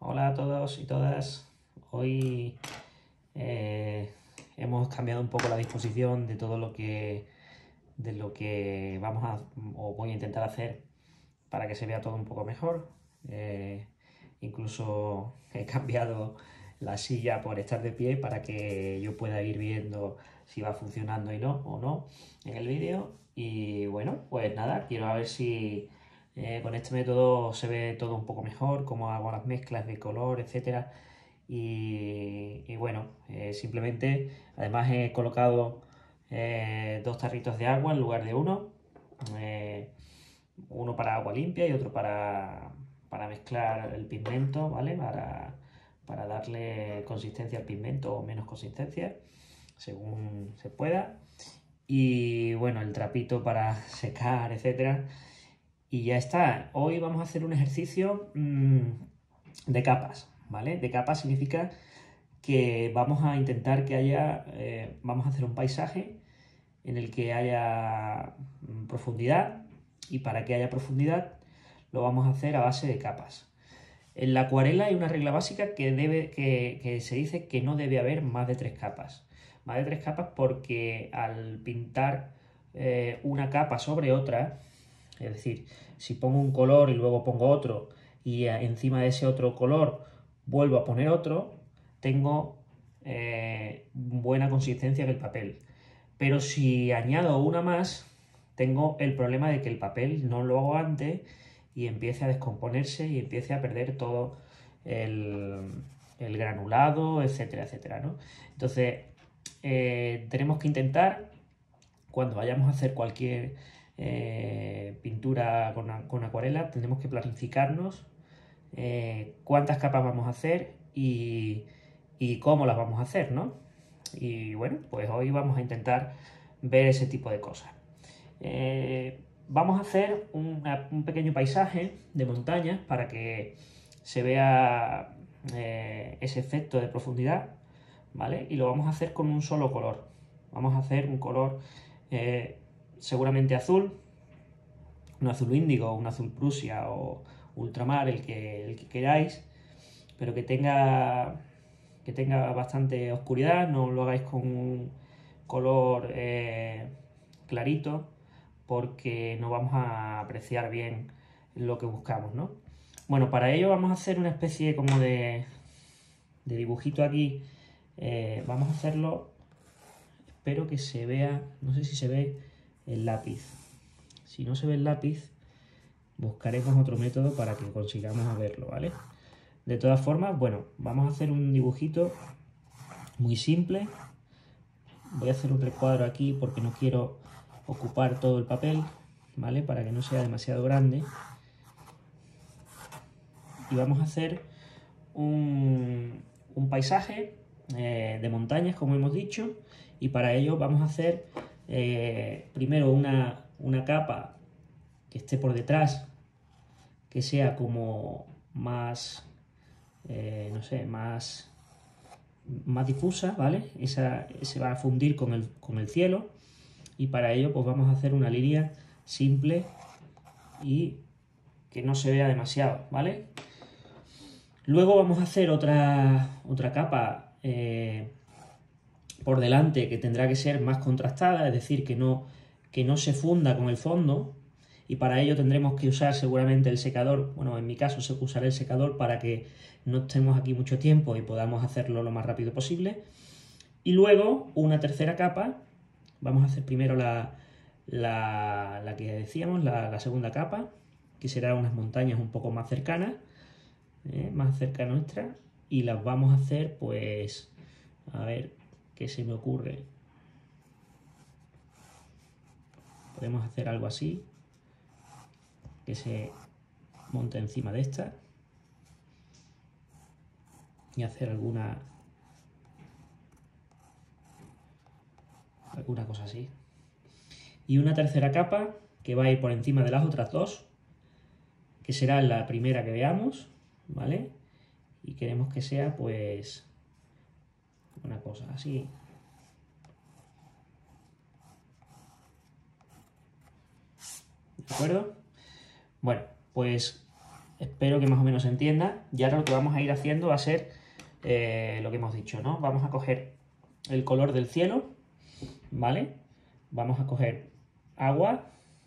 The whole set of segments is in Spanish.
Hola a todos y todas. Hoy hemos cambiado un poco la disposición de todo de lo que vamos a o voy a intentar hacer para que se vea todo un poco mejor. Incluso he cambiado la silla por estar de pie para que yo pueda ir viendo si va funcionando y no o no en el vídeo. Y bueno, pues nada, quiero a ver si con este método se ve todo un poco mejor, cómo hago las mezclas de color, etcétera. Y bueno, simplemente, además he colocado dos tarritos de agua en lugar de uno. Eh, Uno para agua limpia y otro para mezclar el pigmento, ¿vale? Para darle consistencia al pigmento o menos consistencia, según se pueda. Y bueno, el trapito para secar, etcétera. Y ya está. Hoy vamos a hacer un ejercicio de capas, ¿vale? De capas significa que vamos a intentar que haya, vamos a hacer un paisaje en el que haya profundidad, y para que haya profundidad lo vamos a hacer a base de capas. En la acuarela hay una regla básica que se dice que no debe haber más de 3 capas. Más de 3 capas porque al pintar una capa sobre otra, es decir, si pongo un color y luego pongo otro y encima de ese otro color vuelvo a poner otro, tengo buena consistencia en el papel. Pero si añado una más, tengo el problema de que el papel no lo hago antes y empiece a descomponerse y empiece a perder todo el, el granulado, etcétera, etcétera, ¿no? Entonces, tenemos que intentar, cuando vayamos a hacer cualquier pintura con acuarela, tenemos que planificarnos cuántas capas vamos a hacer y cómo las vamos a hacer, ¿no? Y bueno, pues hoy vamos a intentar ver ese tipo de cosas. Vamos a hacer un pequeño paisaje de montañas para que se vea ese efecto de profundidad, ¿vale? Y lo vamos a hacer con un solo color. Vamos a hacer un color seguramente azul, un azul índigo, un azul Prusia o ultramar, el que queráis, pero que tenga bastante oscuridad, no lo hagáis con un color clarito, porque no vamos a apreciar bien lo que buscamos, ¿no? Bueno, para ello vamos a hacer una especie como de dibujito aquí. Vamos a hacerlo, espero que se vea, no sé si se ve el lápiz. Si no se ve el lápiz, buscaremos otro método para que consigamos verlo, ¿vale? De todas formas, bueno, vamos a hacer un dibujito muy simple. Voy a hacer un recuadro aquí porque no quiero ocupar todo el papel, ¿vale? Para que no sea demasiado grande. Y vamos a hacer un paisaje de montañas, como hemos dicho, y para ello vamos a hacer primero una capa que esté por detrás, que sea como más, no sé, más difusa, ¿vale? Esa se va a fundir con el cielo, y para ello pues vamos a hacer una línea simple y que no se vea demasiado, ¿vale? Luego vamos a hacer otra capa por delante, que tendrá que ser más contrastada, es decir, que no se funda con el fondo, y para ello tendremos que usar seguramente el secador. Bueno, en mi caso se usará el secador para que no estemos aquí mucho tiempo y podamos hacerlo lo más rápido posible. Y luego una tercera capa, vamos a hacer primero la que decíamos, la segunda capa, que será unas montañas un poco más cercanas, más cerca nuestra, y las vamos a hacer, pues, a ver qué se me ocurre. Podemos hacer algo así, que se monte encima de esta, y hacer alguna cosa así. Y una tercera capa que va a ir por encima de las otras dos, que será la primera que veamos, ¿vale? Y queremos que sea, pues, una cosa así. ¿De acuerdo? Bueno, pues Espero que más o menos se entienda. Y ahora lo que vamos a ir haciendo va a ser lo que hemos dicho, ¿no? Vamos a coger el color del cielo, ¿vale? Vamos a coger agua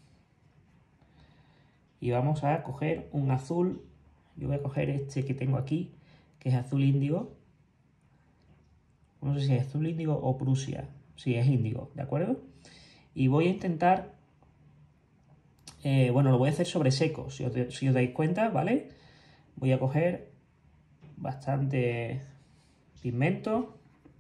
y vamos a coger un azul. Yo voy a coger este que tengo aquí, que es azul índigo. No sé si es azul índigo o Prusia. Sí, es índigo, ¿de acuerdo? Y voy a intentar, bueno, lo voy a hacer sobre seco, si os dais cuenta, ¿vale? Voy a coger bastante pigmento.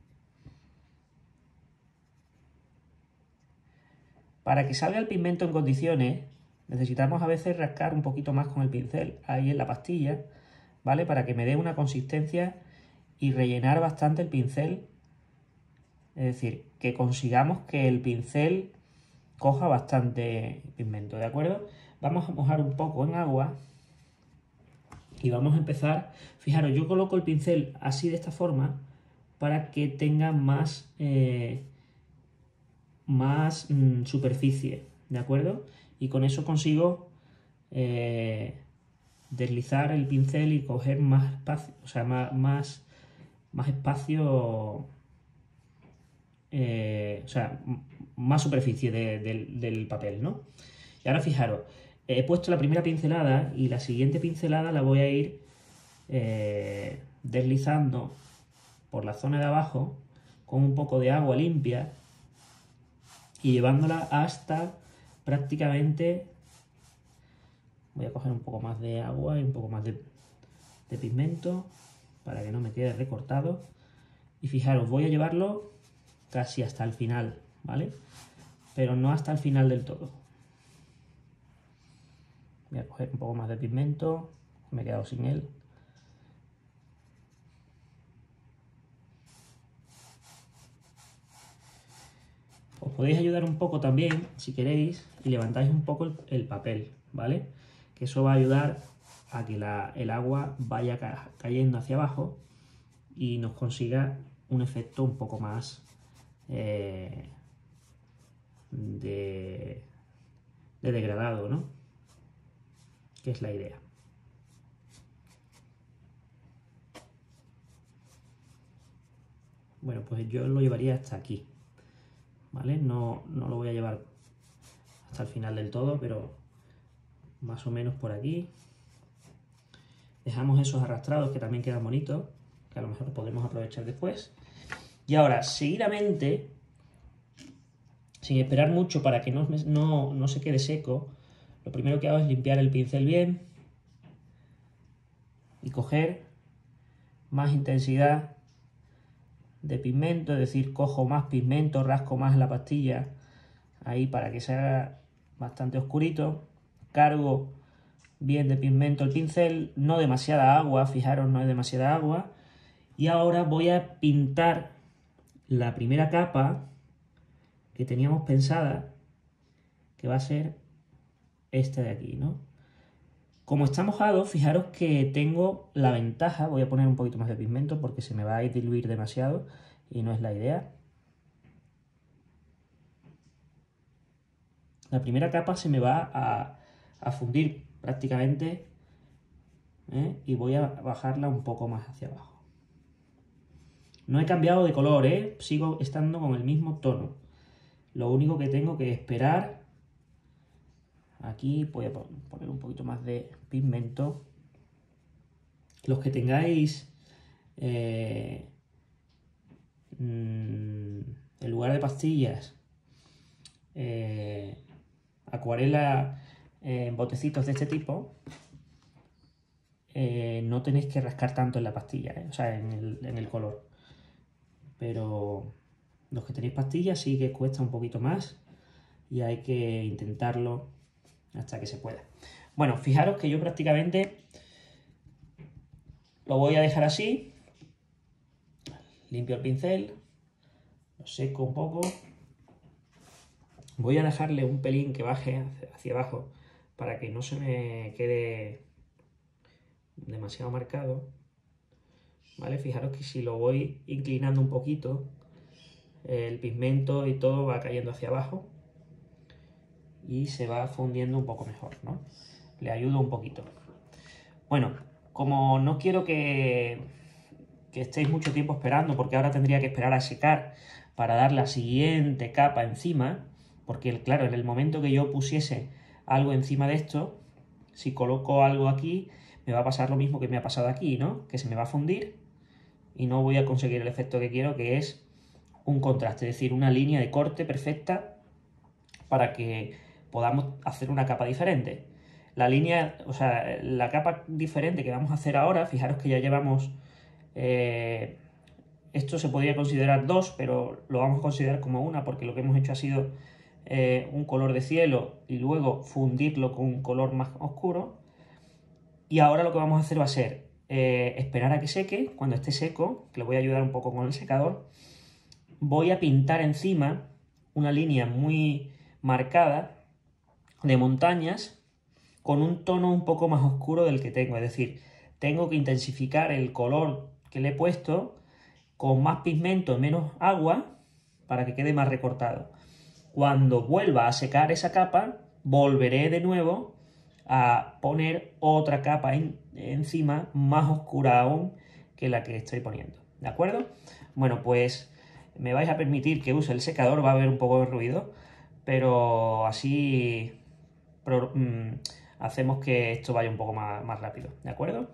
Para que salga el pigmento en condiciones, necesitamos a veces rascar un poquito más con el pincel ahí en la pastilla, ¿vale? Para que me dé una consistencia y rellenar bastante el pincel. Es decir, que consigamos que el pincel coja bastante pigmento, ¿de acuerdo? Vamos a mojar un poco en agua y vamos a empezar. Fijaros, yo coloco el pincel así de esta forma para que tenga más, superficie, ¿de acuerdo? Y con eso consigo deslizar el pincel y coger más espacio, o sea, más espacio, o sea, más superficie del papel, ¿no? Y ahora fijaros, he puesto la primera pincelada y la siguiente pincelada la voy a ir deslizando por la zona de abajo con un poco de agua limpia y llevándola hasta prácticamente, voy a coger un poco más de agua y un poco más de pigmento para que no me quede recortado. Y fijaros, voy a llevarlo casi hasta el final, ¿vale? Pero no hasta el final del todo. Voy a coger un poco más de pigmento, me he quedado sin él. Os podéis ayudar un poco también, si queréis, y levantáis un poco el papel, ¿vale? Que eso va a ayudar a que el agua vaya cayendo hacia abajo y nos consiga un efecto un poco más de degradado, ¿no? Que es la idea. Bueno, pues yo lo llevaría hasta aquí, ¿vale? No lo voy a llevar hasta el final del todo, pero más o menos por aquí. Dejamos esos arrastrados que también quedan bonitos, que a lo mejor podremos aprovechar después. Y ahora, seguidamente, sin esperar mucho para que no se quede seco, lo primero que hago es limpiar el pincel bien y coger más intensidad de pigmento, es decir, cojo más pigmento, rasco más la pastilla ahí para que se haga bastante oscurito, cargo bien de pigmento el pincel, no demasiada agua, fijaros, no es demasiada agua, y ahora voy a pintar la primera capa que teníamos pensada, que va a ser esta de aquí, ¿no? Como está mojado, fijaros que tengo la ventaja, voy a poner un poquito más de pigmento porque se me va a diluir demasiado y no es la idea. La primera capa se me va a fundir prácticamente, ¿eh? Y voy a bajarla un poco más hacia abajo. No he cambiado de color, ¿eh? Sigo estando con el mismo tono. Lo único que tengo que esperar, aquí voy a poner un poquito más de pigmento. Los que tengáis en lugar de pastillas, acuarela en botecitos de este tipo, no tenéis que rascar tanto en la pastilla, o sea, en el color. Pero los que tenéis pastillas sí que cuesta un poquito más y hay que intentarlo hasta que se pueda. Bueno, fijaros que yo prácticamente lo voy a dejar así. Limpio el pincel, lo seco un poco. Voy a dejarle un pelín que baje hacia abajo para que no se me quede demasiado marcado. ¿Vale? Fijaros que si lo voy inclinando un poquito, el pigmento y todo va cayendo hacia abajo y se va fundiendo un poco mejor, ¿no? Le ayudo un poquito. Bueno, como no quiero que estéis mucho tiempo esperando, porque ahora tendría que esperar a secar para dar la siguiente capa encima, porque claro, en el momento que yo pusiese algo encima de esto, si coloco algo aquí, me va a pasar lo mismo que me ha pasado aquí, ¿no? Que se me va a fundir y no voy a conseguir el efecto que quiero, que es un contraste, es decir, una línea de corte perfecta para que podamos hacer una capa diferente. La línea, o sea, la capa diferente que vamos a hacer ahora, fijaros que ya llevamos, esto se podría considerar dos, pero lo vamos a considerar como una, porque lo que hemos hecho ha sido un color de cielo y luego fundirlo con un color más oscuro. Y ahora lo que vamos a hacer va a ser esperar a que seque. Cuando esté seco, que le voy a ayudar un poco con el secador, voy a pintar encima una línea muy marcada de montañas con un tono un poco más oscuro del que tengo. Es decir, tengo que intensificar el color que le he puesto con más pigmento, menos agua, para que quede más recortado. Cuando vuelva a secar esa capa, volveré de nuevo a poner otra capa encima, más oscura aún que la que estoy poniendo. ¿De acuerdo? Bueno, pues me vais a permitir que use el secador, va a haber un poco de ruido, pero así hacemos que esto vaya un poco más rápido. ¿De acuerdo?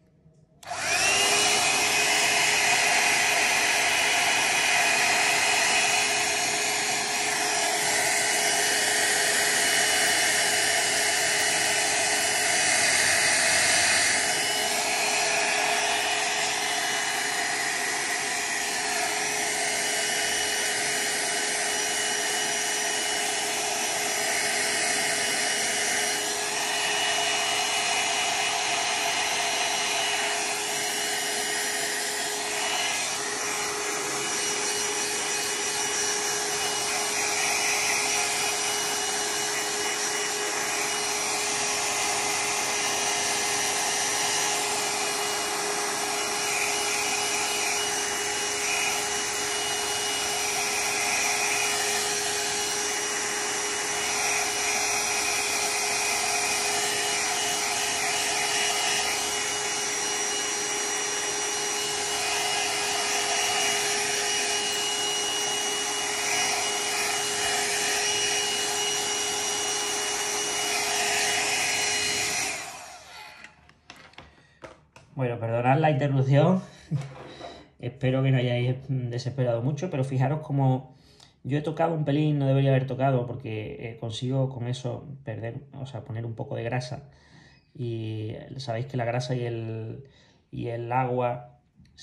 Bueno, perdonad la interrupción. Espero que no hayáis desesperado mucho, pero fijaros como yo he tocado un pelín, no debería haber tocado, porque consigo con eso perder, o sea, poner un poco de grasa. Y sabéis que la grasa y el agua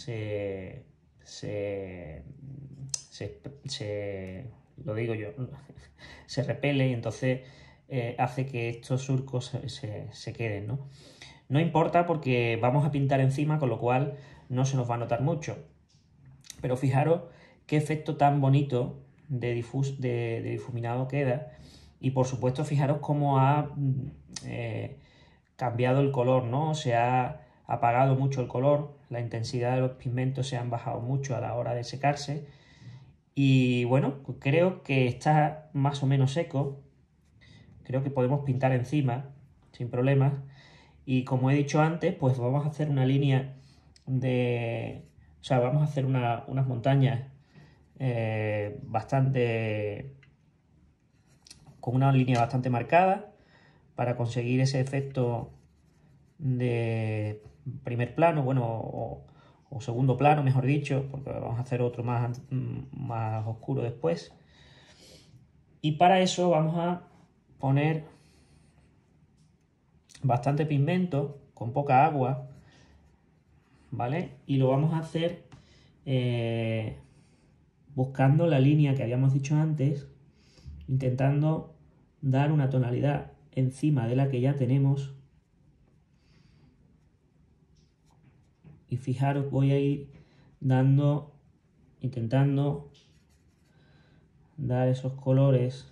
se, lo digo yo, se repele y entonces hace que estos surcos se queden, ¿no? No importa porque vamos a pintar encima, con lo cual no se nos va a notar mucho. Pero fijaros qué efecto tan bonito de difuminado queda. Y por supuesto, fijaros cómo ha cambiado el color, ¿no? Se ha apagado mucho el color, la intensidad de los pigmentos se han bajado mucho a la hora de secarse. Y bueno, creo que está más o menos seco. Creo que podemos pintar encima sin problemas. Y como he dicho antes, pues vamos a hacer una línea de... O sea, vamos a hacer unas montañas bastante... con una línea bastante marcada para conseguir ese efecto de primer plano, bueno, o segundo plano, mejor dicho, porque vamos a hacer otro más oscuro después. Y para eso vamos a poner bastante pigmento con poca agua, ¿vale? Y lo vamos a hacer buscando la línea que habíamos dicho antes, intentando dar una tonalidad encima de la que ya tenemos. Y fijaros, voy a ir intentando dar esos colores.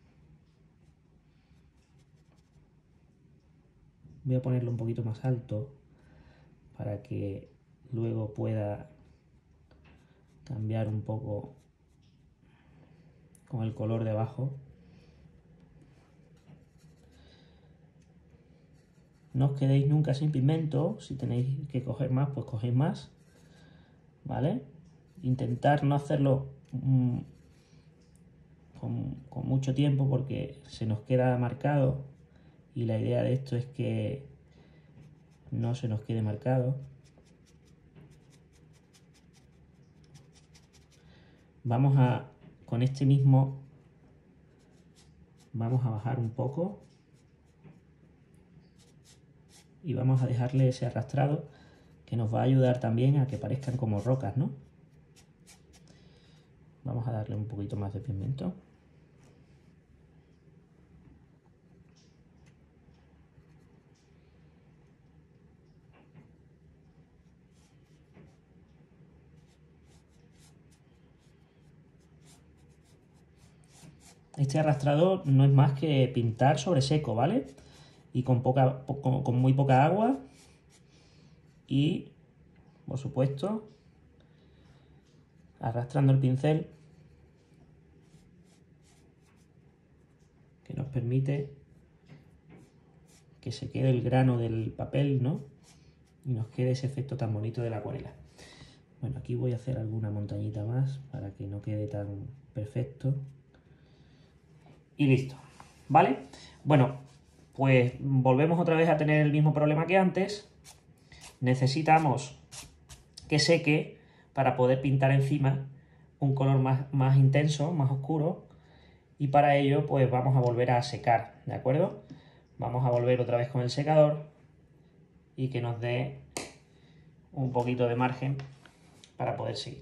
Voy a ponerlo un poquito más alto para que luego pueda cambiar un poco con el color de abajo. No os quedéis nunca sin pigmento. Si tenéis que coger más, pues cogéis más, ¿vale? Intentar no hacerlo con mucho tiempo porque se nos queda marcado, y la idea de esto es que no se nos quede marcado. Con este mismo, vamos a bajar un poco y vamos a dejarle ese arrastrado que nos va a ayudar también a que parezcan como rocas, ¿no? Vamos a darle un poquito más de pigmento. Este arrastrador no es más que pintar sobre seco, ¿vale? Y con muy poca agua y, por supuesto, arrastrando el pincel, que nos permite que se quede el grano del papel, ¿no? Y nos quede ese efecto tan bonito de la acuarela. Bueno, aquí voy a hacer alguna montañita más para que no quede tan perfecto. Y listo, ¿vale? Bueno, pues volvemos otra vez a tener el mismo problema que antes. Necesitamos que seque para poder pintar encima un color más intenso, más oscuro. Y para ello, pues vamos a volver a secar, ¿de acuerdo? Vamos a volver otra vez con el secador y que nos dé un poquito de margen para poder seguir.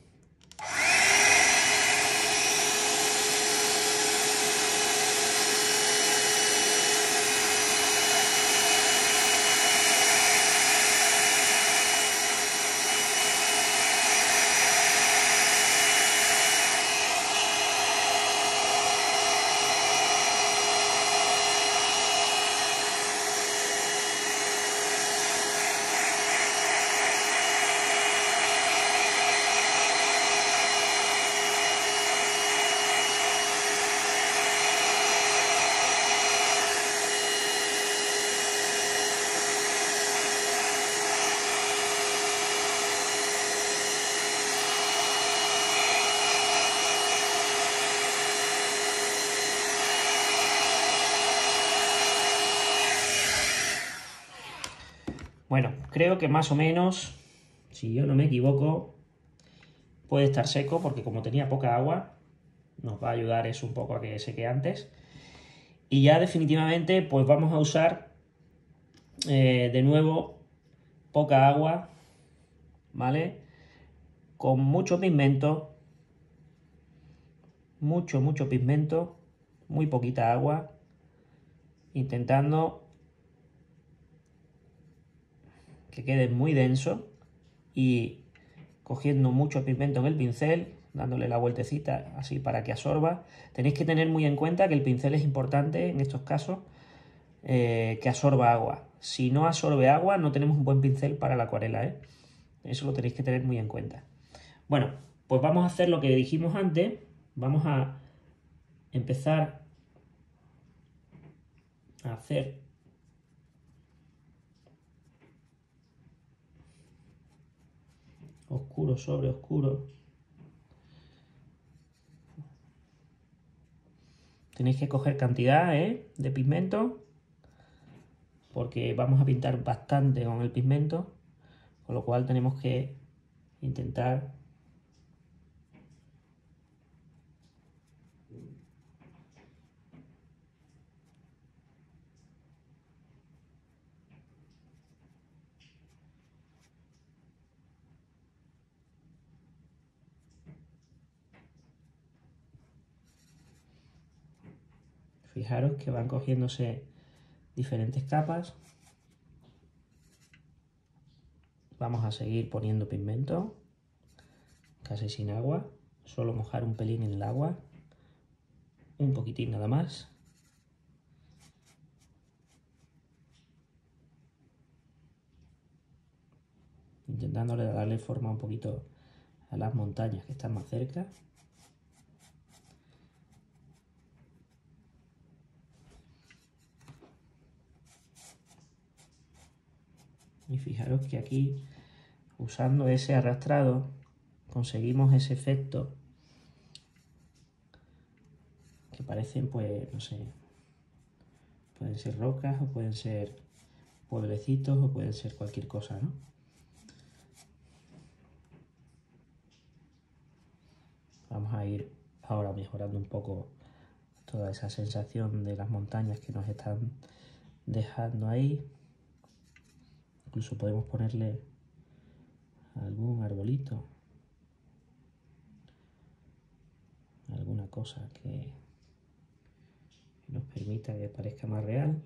Bueno, creo que más o menos, si yo no me equivoco, puede estar seco porque como tenía poca agua, nos va a ayudar eso un poco a que seque antes. Y ya definitivamente pues vamos a usar de nuevo poca agua, ¿vale? Con mucho pigmento, mucho pigmento, muy poquita agua, intentando que quede muy denso y cogiendo mucho pigmento en el pincel, dándole la vueltecita así para que absorba. Tenéis que tener muy en cuenta que el pincel es importante en estos casos, que absorba agua. Si no absorbe agua, no tenemos un buen pincel para la acuarela, ¿eh? Eso lo tenéis que tener muy en cuenta. Bueno, pues vamos a hacer lo que dijimos antes. Vamos a empezar a hacer oscuro sobre oscuro. Tenéis que coger cantidad de pigmento, porque vamos a pintar bastante con el pigmento, con lo cual tenemos que intentar fijaros que van cogiéndose diferentes capas. Vamos a seguir poniendo pigmento, casi sin agua, solo mojar un pelín en el agua, un poquitín nada más. Intentándole darle forma un poquito a las montañas que están más cerca. Y fijaros que aquí, usando ese arrastrado, conseguimos ese efecto que parecen, pues, no sé, pueden ser rocas o pueden ser pueblecitos o pueden ser cualquier cosa, ¿no? Vamos a ir ahora mejorando un poco toda esa sensación de las montañas que nos están dejando ahí. Incluso podemos ponerle algún arbolito, alguna cosa que nos permita que parezca más real.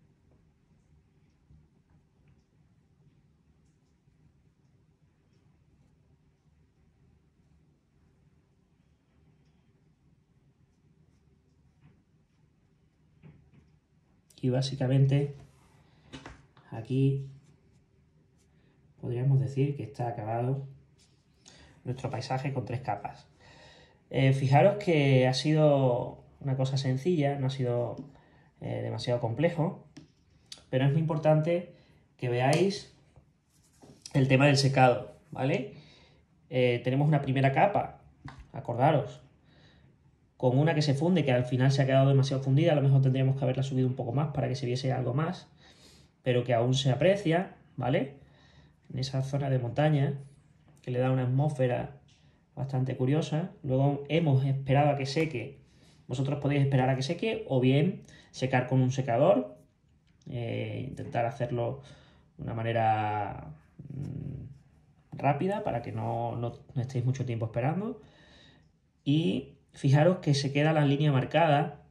Y básicamente aquí podríamos decir que está acabado nuestro paisaje con 3 capas. Fijaros que ha sido una cosa sencilla, no ha sido demasiado complejo, pero es muy importante que veáis el tema del secado, ¿vale? Tenemos una primera capa, acordaros, con una que se funde, que al final se ha quedado demasiado fundida, a lo mejor tendríamos que haberla subido un poco más para que se viese algo más, pero que aún se aprecia, ¿vale? En esa zona de montaña, que le da una atmósfera bastante curiosa. Luego hemos esperado a que seque. Vosotros podéis esperar a que seque o bien secar con un secador. Intentar hacerlo de una manera rápida para que no estéis mucho tiempo esperando. Y fijaros que se queda la línea marcada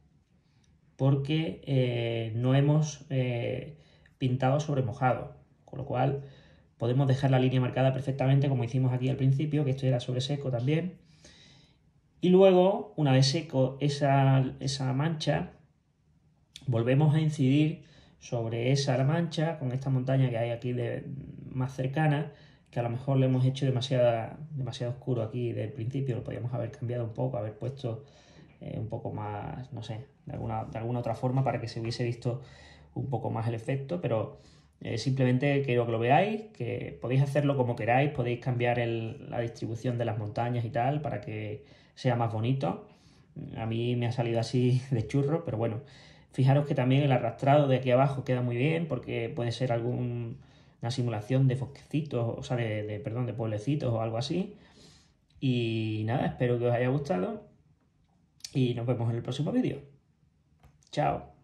porque no hemos pintado sobre mojado, con lo cual podemos dejar la línea marcada perfectamente como hicimos aquí al principio, que esto era sobre seco también. Y luego, una vez seco esa mancha, volvemos a incidir sobre esa mancha con esta montaña que hay aquí más cercana, que a lo mejor le hemos hecho demasiado oscuro aquí del principio, lo podríamos haber cambiado un poco, haber puesto un poco más, no sé, de alguna otra forma para que se hubiese visto un poco más el efecto, pero simplemente quiero que lo veáis, que podéis hacerlo como queráis, podéis cambiar la distribución de las montañas y tal para que sea más bonito. A mí me ha salido así de churro, pero bueno, fijaros que también el arrastrado de aquí abajo queda muy bien porque puede ser una simulación de bosquecitos, o sea, perdón, de pueblecitos o algo así. Y nada, espero que os haya gustado y nos vemos en el próximo vídeo. Chao.